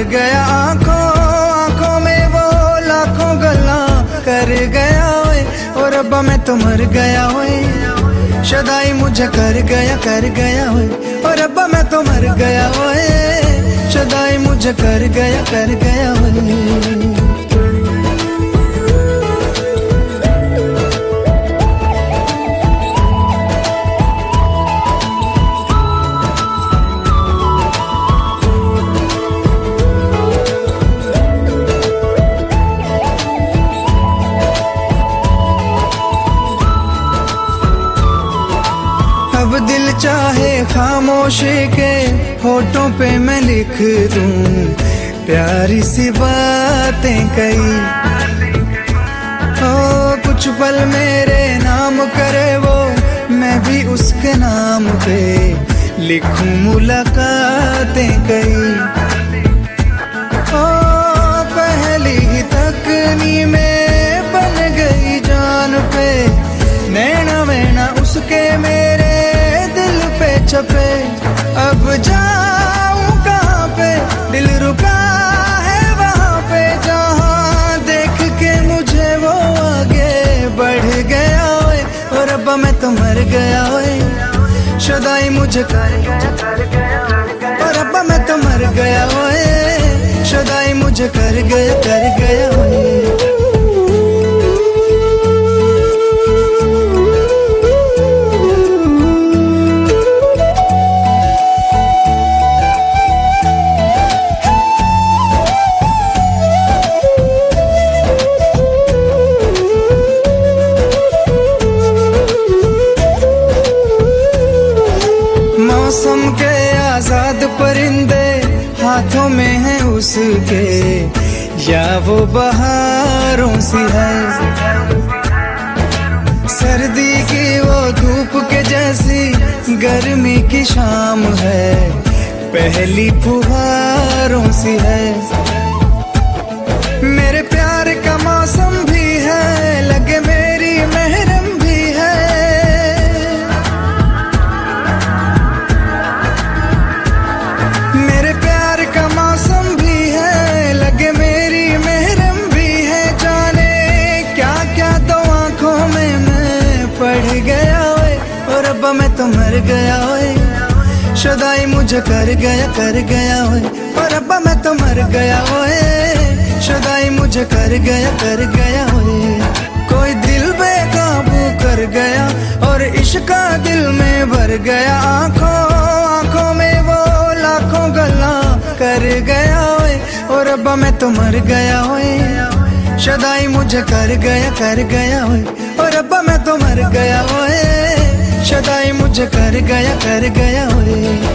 गया, आंखों आंखों में वो लाखों गल्ला कर गया ओए। और रब्बा मैं तो मर गया ओए, शदाई मुझे कर गया ओए। और रब्बा मैं तो मर गया ओए, शदाई मुझे कर गया ओए। अब दिल चाहे खामोशी के होठों पे मैं लिख दूं प्यारी सी बातें कई। ओ कुछ पल मेरे नाम करे वो, मैं भी उसके नाम पे लिखूं मुलाकातें कई। ओ पहली ही तकनी में बन गई जान पे, नैना वैना उसके मेरे छपे। अब जाऊं कहाँ पे, दिल रुका है वहाँ पे, जहाँ देख के मुझे वो आगे बढ़ गया ओए। और रब्बा मैं तो मर गया ओए, शदाई मुझे कर गया। और रब्बा मैं तो मर गया ओए, शदाई मुझे कर गया ओए। मौसम के आजाद परिंदे हाथों में है उसके, या वो बहारों सी है। सर्दी की वो धूप के जैसी गर्मी की शाम है, पहली फुहारों सी है। मेरे प्यार का मौसम भी है, लगे मेरी महरम भी है। मेरे प्यार का मौसम भी है, लगे मेरी महरम भी है। जाने क्या क्या तो आंखों में मैं पढ़ गया ओए। और रब्बा मैं तो मर गया ओए, शदाई मुझे कर गया ओए। और रब्बा मैं तो मर गया ओए, शदाई मुझे कर गया ओए। कोई दिल बेकाबू कर गया और इश्क दिल में भर गया, आंखों आंखों में वो लाखों गल्ला कर गया ओए। और रब्बा मैं तो मर गया ओए, शदाई मुझे कर गया ओए। और रब्बा मैं तो मर गया ओए, शदाई मुझे कर गया ओए।